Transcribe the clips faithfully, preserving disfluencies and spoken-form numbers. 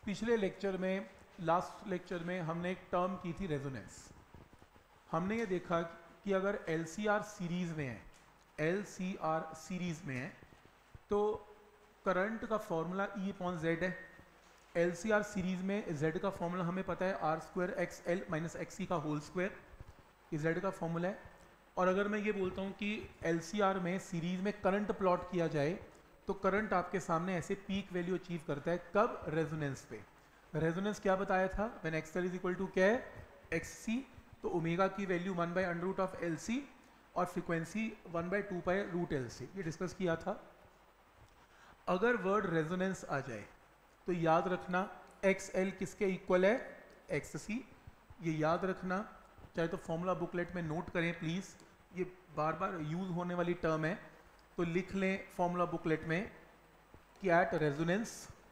पिछले लेक्चर में, last lecture में हमने एक टर्म की थी रेजोनेंस। हमने ये देखा कि अगर एल सी आर सीरीज में है, एल सी आर सीरीज में है तो करंट का फॉर्मूला ई अपॉन जेड है। एल सी आर सीरीज में जेड का फॉर्मूला हमें पता है R square X L minus X C का होल स्क्वायर, ये जेड का फॉर्मूला है। और अगर मैं ये बोलता हूँ कि एल सी आर में सीरीज में करंट प्लॉट किया जाए तो करंट आपके सामने ऐसे पीक वैल्यू अचीव करता है, कब? रेजोनेंस पे। रेजोनेंस क्या बताया था? When XL is equal to क्या है? X C. तो ओमेगा की value one by under root of L C और frequency one by two pi root L C, ये डिस्कस किया था। अगर वर्ड रेजोनेंस आ जाए तो याद रखना एक्स एल किसके इक्वल है? X C. ये याद रखना, चाहे तो फॉर्मूला बुकलेट में नोट करें प्लीज, ये बार बार यूज होने वाली टर्म है, तो लिख लें फॉर्मूला बुकलेट में कि एट रेजोनेंस,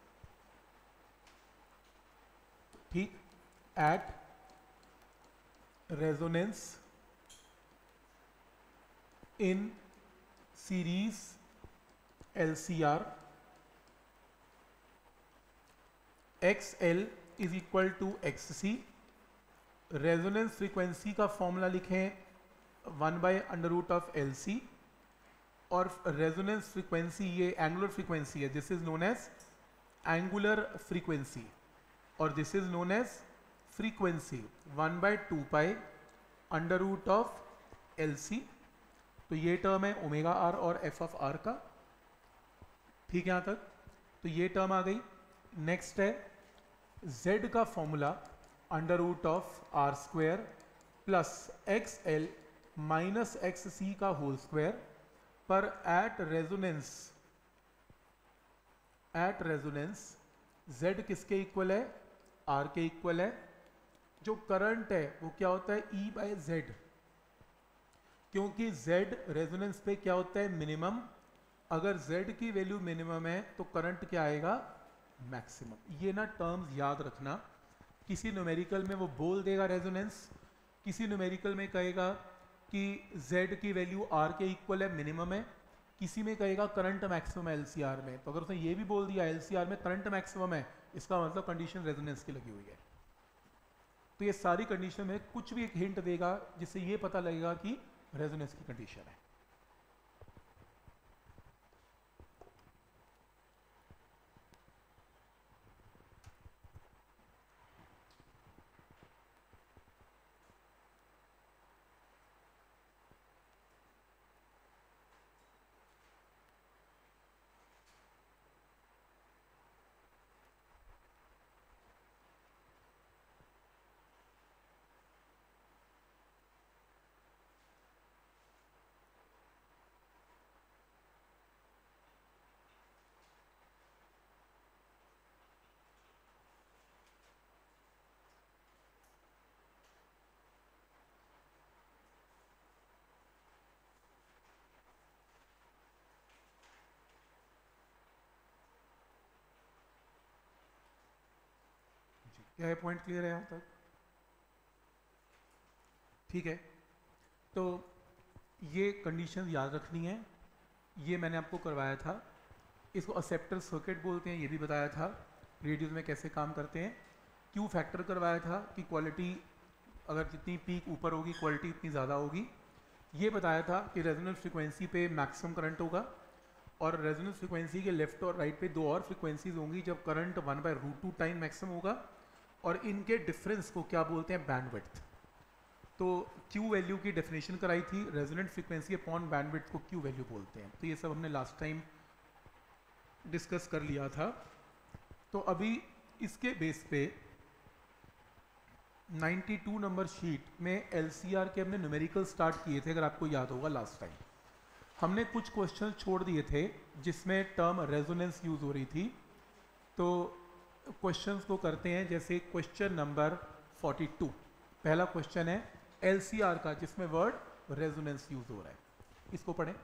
ठीक, at resonance in series L C R X L is equal to X C. Resonance frequency का फॉर्मूला लिखें one by under root of L C, और रेजोनेंस फ्रीक्वेंसी ये एंगुलर फ्रीक्वेंसी है, this is known as angular frequency, और this is known as frequency one by two pi under root of L C. तो ये term है omega R और F of are का, ठीक है यहाँ तक। तो ये टर्म आ गई। नेक्स्ट है z का formula under root of R square plus X L minus X C का होल स्क्वायर, पर at resonance, at resonance z किसके इक्वल है? r के इक्वल है। जो करंट है वो क्या होता है? E बाय जेड, क्योंकि z रेजोनेंस पे क्या होता है? मिनिमम। अगर z की वैल्यू मिनिमम है तो करंट क्या आएगा? मैक्सिमम। ये ना टर्म्स याद रखना, किसी न्यूमेरिकल में वो बोल देगा रेजोनेंस, किसी न्यूमेरिकल में कहेगा कि z की वैल्यू r के इक्वल है, मिनिमम है, किसी में कहेगा करंट मैक्सिमम है एलसीआर में। तो अगर उसने ये भी बोल दिया एलसीआर में करंट मैक्सिमम है, इसका मतलब कंडीशन रेजोनेंस की लगी हुई है। तो ये सारी कंडीशन में कुछ भी एक हिंट देगा जिससे ये पता लगेगा कि रेजोनेंस की कंडीशन है। क्या है पॉइंट क्लियर है यहाँ तक? ठीक है, तो ये कंडीशन याद रखनी है। ये मैंने आपको करवाया था, इसको असेप्टर सर्किट बोलते हैं, ये भी बताया था रेडियोज में कैसे काम करते हैं। क्यू फैक्टर करवाया था कि क्वालिटी अगर जितनी पीक ऊपर होगी क्वालिटी उतनी ज़्यादा होगी। ये बताया था कि रेजोनेंस फ्रीक्वेंसी पे मैक्सिमम करंट होगा, और रेजोनेंस फ्रीक्वेंसी के लेफ्ट और राइट पे दो और फ्रीक्वेंसीज होंगी जब current one by root two time maximum होगा, और इनके डिफरेंस को क्या बोलते हैं? बैंडविड्थ। तो क्यू वैल्यू की डेफिनेशन कराई थी, रेजोनेंट फ्रीक्वेंसी अपॉन बैंडविड्थ को क्यू वैल्यू बोलते हैं। तो ये सब हमने लास्ट टाइम डिस्कस कर लिया था। तो अभी इसके बेस पे बानवे नंबर शीट में एलसीआर के हमने न्यूमेरिकल स्टार्ट किए थे, अगर आपको याद होगा लास्ट टाइम हमने कुछ क्वेश्चन छोड़ दिए थे जिसमें टर्म रेजोनेंस यूज हो रही थी। तो क्वेश्चंस को करते हैं, जैसे क्वेश्चन नंबर बयालीस। पहला क्वेश्चन है एलसीआर का जिसमें वर्ड रेजोनेंस यूज हो रहा है, इसको पढ़ें।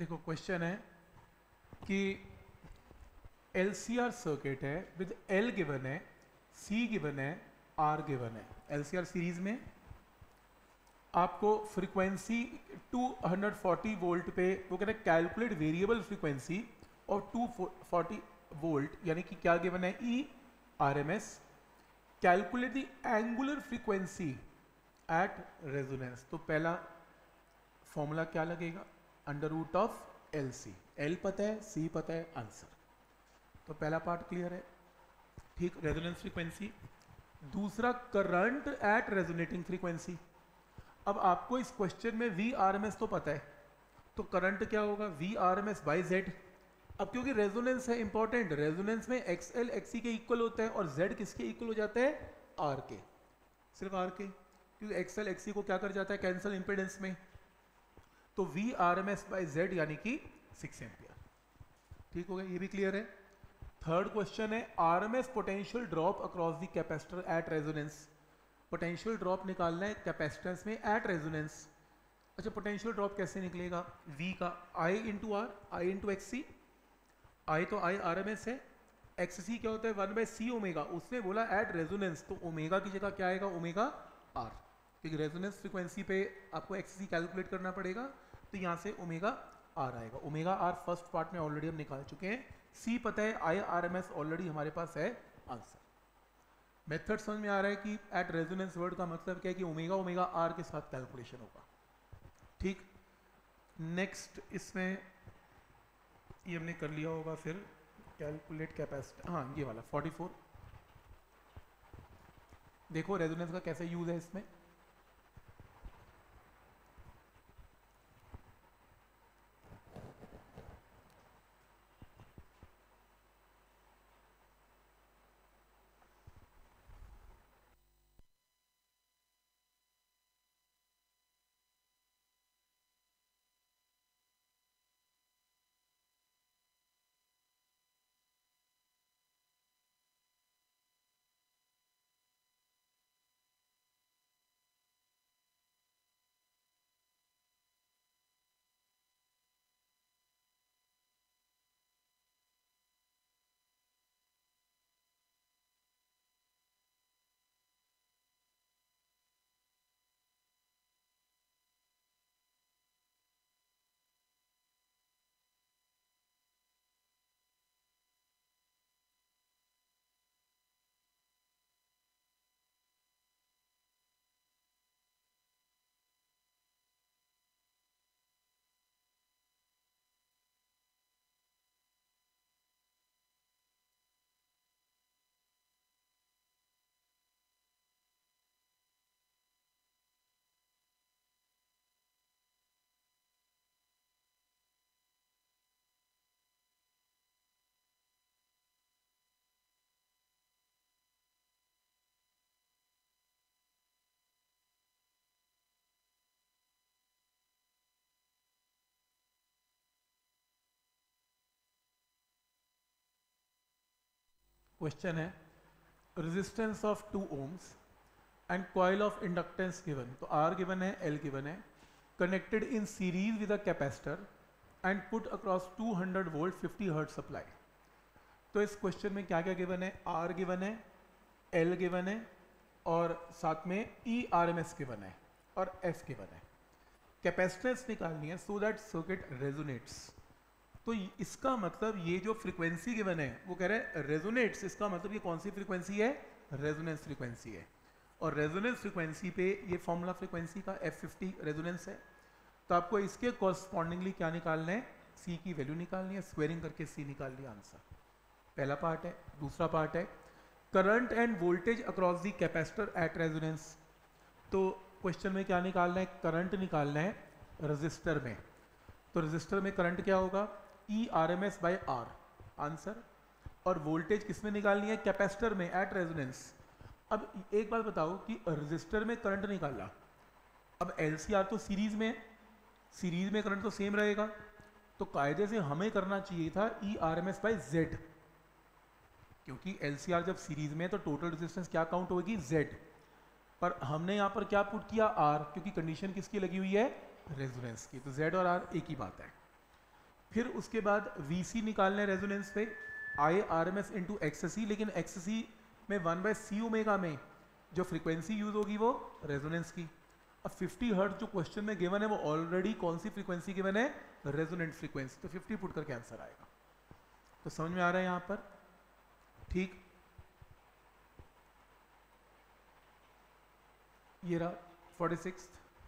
देखो क्वेश्चन है कि एल सी आर सर्किट है विद एल गिवन है, सी गिवन है, आर गिवन है। एल सी आर सीरीज में आपको फ्रीक्वेंसी टू फोर्टी वोल्ट पे वो कहते हैं कैलकुलेट वेरिएबल फ्रीक्वेंसी और टू फोर्टी वोल्ट यानी कि क्या गिवन है, E R M S, calculate the angular frequency at resonance. तो पहला फॉर्मूला क्या लगेगा, under root of L C, L पता है, सी पता है, आंसर। तो पहला पार्ट क्लियर है, ठीक, रेजोनेंस फ्रीक्वेंसी। दूसरा करंट एट रेजोनेटिंग फ्रीक्वेंसी। अब आपको इस क्वेश्चन में वी आर एम एस तो पता है, तो करंट क्या होगा, V R M S by Z. अब क्योंकि रेजोनेंस है इंपॉर्टेंट, रेजोनेंस में एक्स एल एक्स सी के इक्वल होता है और जेड किसके इक्वल हो जाता है, आर के, सिर्फ आर के, क्योंकि एक्स एल एक्स सी को क्या कर जाता है, कैंसल इंपेडेंस में। तो V R M S by Z यानी कि सिक्स एम्पियर। ठीक हो गया, ये भी क्लियर है। थर्ड क्वेश्चन है R M S potential drop across the capacitor at resonance. Potential drop निकालना है कैपेसिटेंस में एट रेजोनेंस। अच्छा, पोटेंशियल ड्रॉप कैसे निकलेगा, V का I into R, I into X C. I तो आई आर एम एस है, एक्स सी क्या होता है, वन बाई सी ओमेगा। उसने बोला एट रेजोनेंस, तो ओमेगा की जगह क्या आएगा, ओमेगा आर, क्योंकि रेजोनेंस फ्रीक्वेंसी पे आपको एक्स सी कैलकुलेट करना पड़ेगा, तो यहाँ से ओमेगा आर आएगा। ओमेगा आर फर्स्ट पार्ट में ऑलरेडी हम निकाल चुके हैं, सी पता है, I R M S already हमारे पास है, आंसर। मेथड समझ में आ रहा है कि एट रेजोनेंस वर्ड का मतलब क्या है कि ओमेगा ओमेगा आर के साथ कैलकुलेशन होगा। ठीक, नेक्स्ट इसमें ये हमने कर लिया होगा, फिर कैलकुलेट कैपेसिटी, हाँ ये वाला फोर्टी फोर। देखो रेजोनेंस का कैसे यूज है इसमें। क्वेश्चन है resistance of two ohms and coil of inductance given. तो आर गिवन है, एल गिवन है, connected in series with a capacitor and put across two hundred volt fifty hertz supply. तो इस क्वेश्चन में क्या क्या गिवन है, आर गिवन है, एल गिवन है और साथ में E R M S given है और एफ गिवन है। कैपेसिटेंस निकालनी है सो दैट सर्किट रेजोनेट्स। तो इसका मतलब ये जो फ्रीक्वेंसी गिवन है वो कह रहा है रेजोनेट्स, इसका मतलब ये कौन सी फ्रीक्वेंसी है, रेजोनेंस फ्रीक्वेंसी है। और रेजोनेंस फ्रीक्वेंसी पे ये फॉर्मूला फ्रीक्वेंसी का एफ फिफ्टी रेजोनेंस है। तो आपको इसके कॉरस्पॉन्डिंगली क्या निकालना है, सी की वैल्यू निकालनी है, स्क्वेयरिंग करके सी निकाल लिया, आंसर। पहला पार्ट है। दूसरा पार्ट है current and voltage across the capacitor at resonance. तो क्वेश्चन में क्या निकालना है, करंट निकालना है रजिस्टर में। तो रजिस्टर में करंट क्या होगा, E R M S by R, answer. और वोल्टेज किसमें निकालनी है, कैपेसिटर में एट रेजोनेंस। अब एक बात बताओ कि रजिस्टर में करंट निकाला, अब एल सी आर तो सीरीज में है, सीरीज में करंट तो सेम रहेगा, तो कायदे से हमें करना चाहिए था E R M S by Z, क्योंकि एल सी आर जब सीरीज में है तो टोटल रेजिस्टेंस क्या काउंट होगी, जेड। पर हमने यहाँ पर क्या पुट किया, आर, क्योंकि कंडीशन किसकी लगी हुई है, रेजोनेंस की, तो जेड और आर एक ही बात है। फिर उसके बाद वी सी निकालना है रेजोनेंस पे, I R M S into XC, लेकिन एक्ससी में वन बाय सी ओमेगा में जो फ्रीक्वेंसी यूज होगी वो रेजोनेंस की। अब फिफ्टी हर्ट्ज जो क्वेश्चन में गिवन है वो ऑलरेडी कौन सी फ्रीक्वेंसी गिवन है, रेजोनेंट फ्रीक्वेंसी, तो फिफ्टी पुट करके आंसर आएगा। तो समझ में आ रहा है यहां पर, ठीक। ये रहा फोर्टी सिक्स।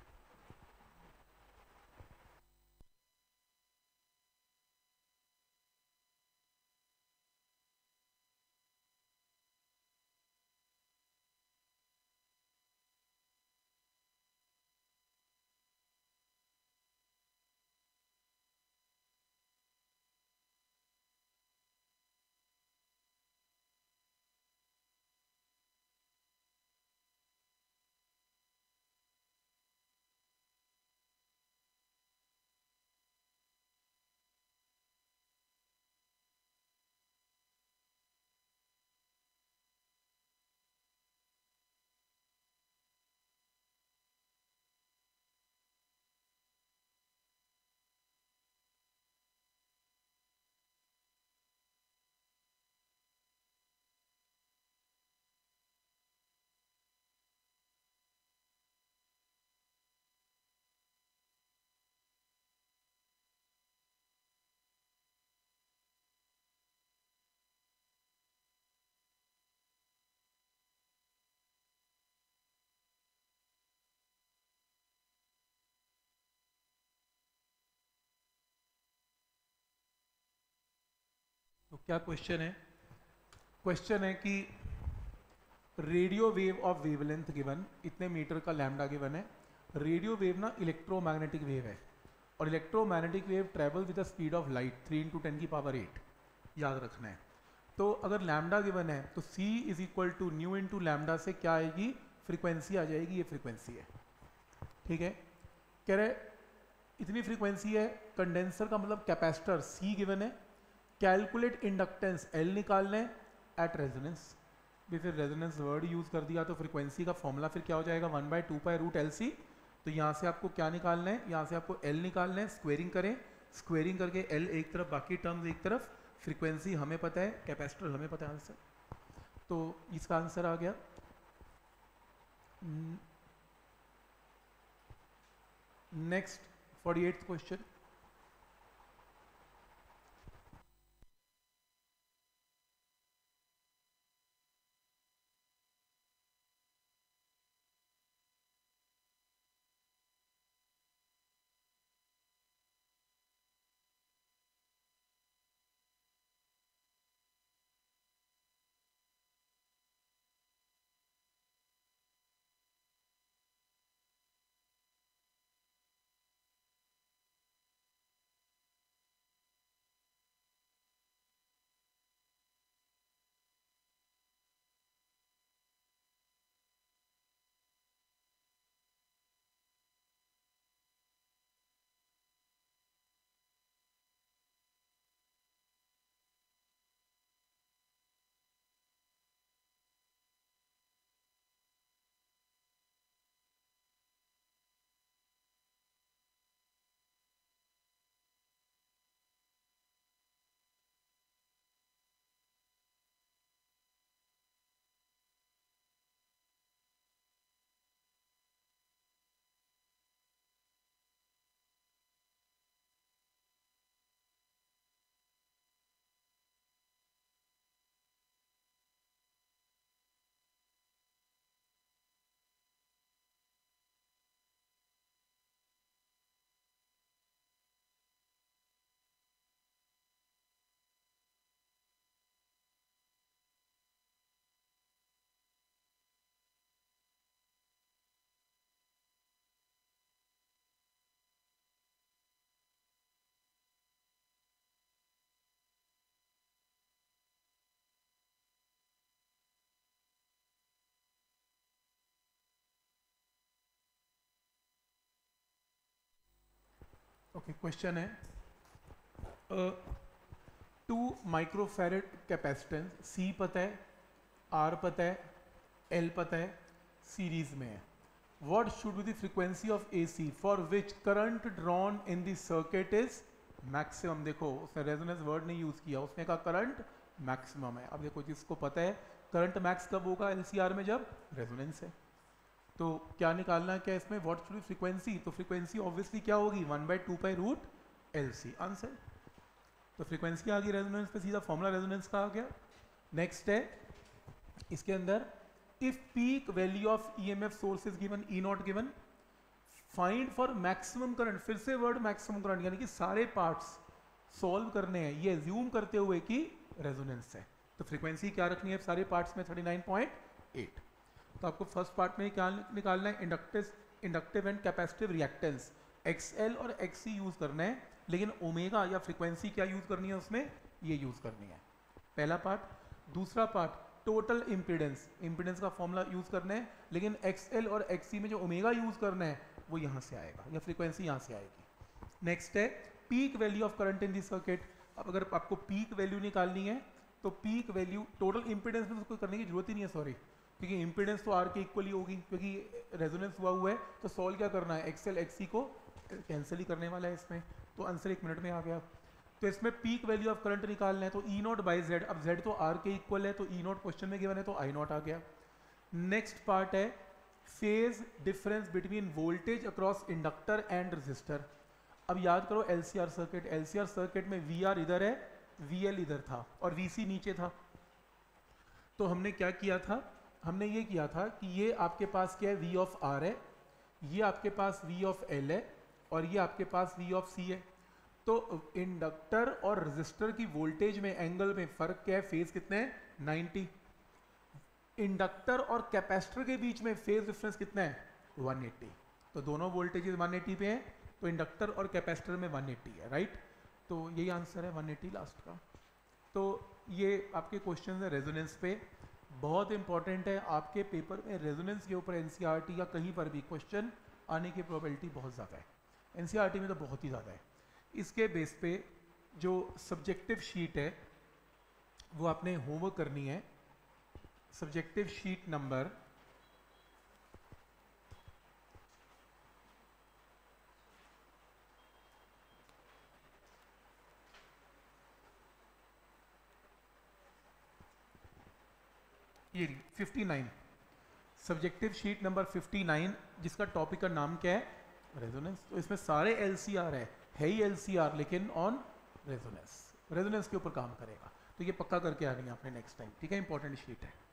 तो क्या क्वेश्चन है, क्वेश्चन है कि radio wave of wavelength given, इतने मीटर का लैम्डा गिवन है। रेडियो वेव ना इलेक्ट्रोमैग्नेटिक वेव है, और electromagnetic wave travel with the speed of light three into ten की पावर एट, याद रखना है। तो अगर लैम्डा गिवन है तो c is equal to nu into lambda से क्या आएगी, फ्रीक्वेंसी आ जाएगी, ये फ्रीक्वेंसी है, ठीक है। कह रहे इतनी फ्रीक्वेंसी है, कंडेंसर का मतलब कैपेसिटर c गिवन है, कैलकुलेट इंडक्टेंस L निकालना है एट रेजोनेंस। भी फिर रेजोनेंस वर्ड यूज कर दिया तो फ्रीक्वेंसी का फॉर्मूला फिर क्या हो जाएगा, one by two pi root L C. तो यहाँ से आपको क्या निकालना है, यहाँ से आपको L निकालना है, स्क्वेयरिंग करें, स्क्वेयरिंग करके L एक तरफ बाकी टर्म्स एक तरफ, फ्रीक्वेंसी हमें पता है, कैपेसिटर हमें पता है आंसर। तो इसका आंसर आ गया। Next forty eighth question, okay question है टू माइक्रोफैरेड कैपेसिटेंस, C पता है, R पता है, L पता है, सीरीज में है। What should be the frequency of A C for which current drawn in the circuit is maximum, देखो उसने रेजोनेंस वर्ड नहीं यूज किया, उसने कहा करंट मैक्सिमम है। अब देखो जिसको पता है करंट मैक्स कब होगा एलसीआर में, जब रेजोनेंस है। तो क्या निकालना है क्या इसमें, व्हाट शुड बी फ्रीक्वेंसी, तो फ्रीक्वेंसी ऑब्वियसली क्या होगी, one by two pi root L C, answer. तो फ्रीक्वेंसी आ गई रेजोनेंस पे, सीधा फॉर्मूला रेजोनेंस का आ गया। नेक्स्ट है इसके अंदर, if peak value of EMF source is given, E not given, find for maximum current, फिर से वर्ड मैक्सिमम करंट, यानी कि सारे पार्ट्स सॉल्व करने हैं ये एज्यूम करते हुए कि रेजोनेंस है। तो फ्रीक्वेंसी क्या रखनी है सारे पार्ट्स में, थर्टी नाइन पॉइंट एट। तो आपको फर्स्ट पार्ट में क्या निकालना है, inductive inductive and capacitive reactance, XL और एक्ससी यूज करना है, लेकिन ओमेगा या फ्रीक्वेंसी क्या यूज करनी है उसमें, ये यूज करनी है, पहला पार्ट। दूसरा पार्ट टोटल इंपीडेंस, इंपीडेंस का फॉर्मूला यूज करना है, लेकिन एक्सएल और एक्ससी में जो ओमेगा यूज करना है वो यहाँ से आएगा, या फ्रीक्वेंसी यहाँ से आएगी। नेक्स्ट है peak value of current in this circuit. अब अगर आपको पीक वैल्यू निकालनी है तो पीक वैल्यू, टोटल इंपीडेंस में तो कोई करने की जरूरत ही नहीं है, सॉरी, क्योंकि इंपीडेंस तो आर के इक्वल ही होगी, क्योंकि रेजोनेंस हुआ हुआ है। तो सॉल्व क्या करना है, एक्सएल एक्ससी को कैंसिल ही करने वाला है इसमें, तो आंसर एक मिनट में आ गया। तो इसमें पीक वैल्यू ऑफ करंट निकालना है, तो ई नॉट बाई जेड, अब जेड तो आर के इक्वल है, तो ई नॉट क्वेश्चन में गिवन है, तो आई नॉट आ गया। नेक्स्ट पार्ट है phase difference between voltage across inductor and resistor. अब याद करो एलसीआर सर्किट, एलसीआर सर्किट में वी आर इधर है, वी एल इधर था और वी सी नीचे था। तो हमने क्या किया था, हमने ये किया था कि ये आपके पास क्या है, वी ऑफ आर है, ये आपके पास वी ऑफ एल है, और ये आपके पास वी ऑफ सी है। तो इंडक्टर और रजिस्टर की वोल्टेज में, एंगल में फर्क क्या है, फेज कितने हैं, नाइंटी। इंडक्टर और कैपेसिटर के बीच में फेज डिफरेंस कितना है, वन एटी। तो दोनों वोल्टेजेस वन एटी पे हैं, तो इंडक्टर और कैपेसिटर में वन एटी है, राइट। तो यही आंसर है वन एटी लास्ट का। तो ये आपके क्वेश्चन है रेजोनेंस पे, बहुत इंपॉर्टेंट है आपके पेपर में, रेजोनेंस के ऊपर एनसीईआरटी या कहीं पर भी क्वेश्चन आने की प्रोबेबिलिटी बहुत ज़्यादा है, एनसीईआरटी में तो बहुत ही ज़्यादा है। इसके बेस पे जो सब्जेक्टिव शीट है वो आपने होमवर्क करनी है, सब्जेक्टिव शीट नंबर ये fifty nine, subjective sheet number fifty nine, जिसका टॉपिक का नाम क्या है, रेजोनेंस। तो इसमें सारे एलसीआर है, है ही एलसीआर लेकिन ऑन रेजोनेंस, रेजोनेंस के ऊपर काम करेगा। तो ये पक्का करके आनी है आपने नेक्स्ट टाइम, ठीक है, इंपॉर्टेंट शीट है।